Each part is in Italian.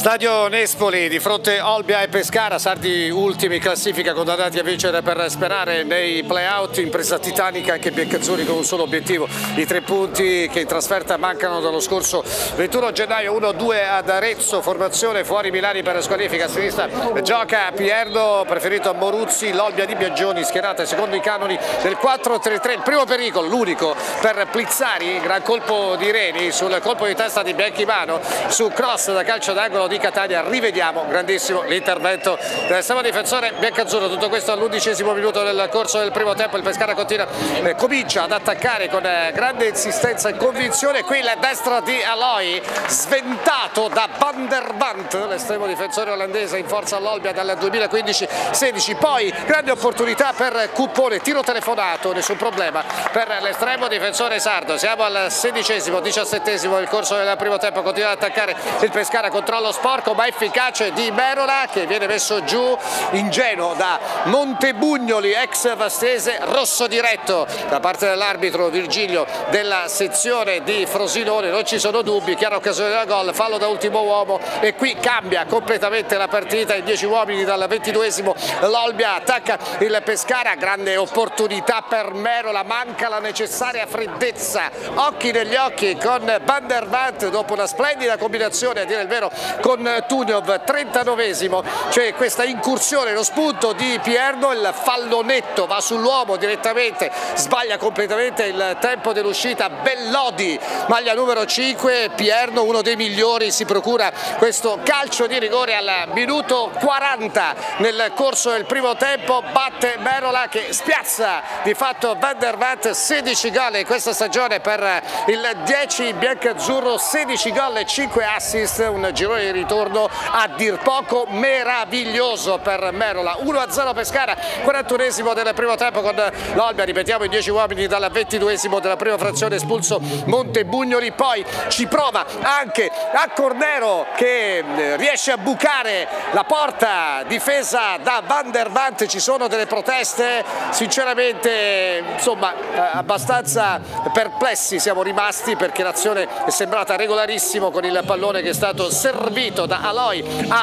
Stadio Nespoli di fronte Olbia e Pescara, sardi ultimi classifica condannati a vincere per sperare nei play-out, impresa titanica anche biancazzurri con un solo obiettivo, i 3 punti che in trasferta mancano dallo scorso 21 gennaio, 1-2 ad Arezzo, formazione fuori Milani per squalifica, a sinistra gioca Pierno, preferito a Moruzzi, l'Olbia di Biagioni schierata secondo i canoni del 4-3-3, il primo pericolo, l'unico per Plizzari, gran colpo di Reni sul colpo di testa di Bianchimano, su cross da calcio d'angolo di Catania, rivediamo grandissimo l'intervento dell'estremo difensore biancazzurro. Tutto questo all'11° minuto del corso del primo tempo. Il Pescara comincia ad attaccare con grande insistenza e convinzione. Qui la destra di Aloy, sventato da Van der Vandt, l'estremo difensore olandese in forza all'Olbia dal 2015-16. Poi grande opportunità per Cuppone, tiro telefonato, nessun problema per l'estremo difensore sardo. Siamo al 16° 17° del corso del primo tempo. Continua ad attaccare il Pescara, controllo sporco ma efficace di Merola che viene messo giù, ingenuo da Montebugnoli, ex Vastese, rosso diretto da parte dell'arbitro Virgilio della sezione di Frosinone. Non ci sono dubbi, chiara occasione da gol, fallo da ultimo uomo e qui cambia completamente la partita. In 10 uomini dal 22° l'Olbia attacca il Pescara, grande opportunità per Merola, manca la necessaria freddezza, occhi negli occhi con Van der Vandt dopo una splendida combinazione a dire il vero con Tuniov. 39°, c'è questa incursione, lo spunto di Pierno, il fallo netto va sull'uomo direttamente, sbaglia completamente il tempo dell'uscita Bellodi, maglia numero 5, Pierno uno dei migliori si procura questo calcio di rigore al minuto 40 nel corso del primo tempo, batte Merola che spiazza di fatto Van der Vandt. 16 gol in questa stagione per il 10 biancazzurro, 16 gol e 5 assist, un girone di ritorno a dir poco meraviglioso per Merola. 1-0 Pescara, 41° del primo tempo con l'Olbia, ripetiamo in 10 uomini dal 22° della prima frazione, espulso Montebugnoli. Poi ci prova anche a Cornero che riesce a bucare la porta difesa da Van der Vandt. Ci sono delle proteste, sinceramente insomma abbastanza perplessi siamo rimasti perché l'azione è sembrata regolarissimo con il pallone che è stato servito da Aloy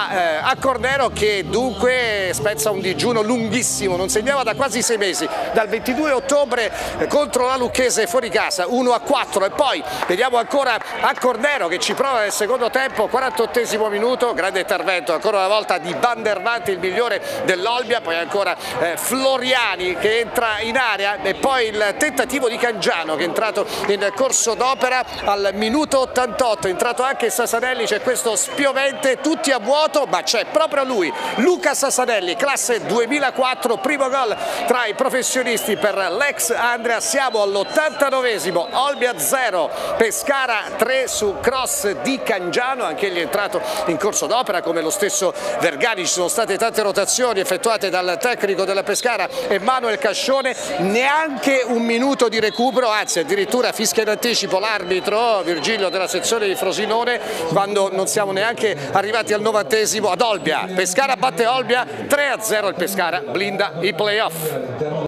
a Cornero, che dunque spezza un digiuno lunghissimo, non segnava da quasi 6 mesi, dal 22 ottobre contro la Lucchese fuori casa, 1-4. E poi vediamo ancora a Cornero che ci prova nel secondo tempo, 48° minuto, grande intervento ancora una volta di Van der Vandt, il migliore dell'Olbia. Poi ancora Floriani che entra in area e poi il tentativo di Cangiano che è entrato in corso d'opera al minuto 88, è entrato anche Sasanelli, c'è questo spiovente, tutti a vuoto ma c'è proprio lui, Luca Sasanelli, classe 2004, primo gol tra i professionisti per l'ex Andria. Siamo all'89°, Olbia 0, Pescara 3 su cross di Cangiano, anche egli è entrato in corso d'opera come lo stesso Vergani. Ci sono state tante rotazioni effettuate dal tecnico della Pescara Emanuele Cascione, neanche un minuto di recupero, anzi addirittura fischia in anticipo l'arbitro Virgilio della sezione di Frosinone quando non siamo neanche arrivati al 90° ad Olbia. Pescara batte Olbia 3-0, il Pescara blinda i playoff.